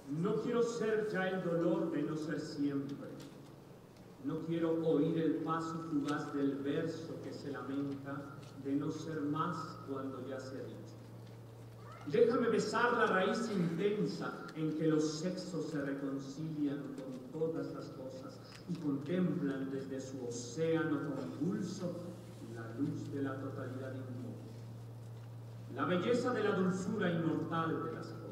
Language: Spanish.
No quiero ser ya el dolor de no ser siempre. No quiero oír el paso fugaz del verso que se lamenta de no ser más cuando ya se ha dicho. Déjame besar la raíz intensa en que los sexos se reconcilian con todas las cosas y contemplan desde su océano convulso la luz de la totalidad inmóvil. La belleza de la dulzura inmortal de las cosas.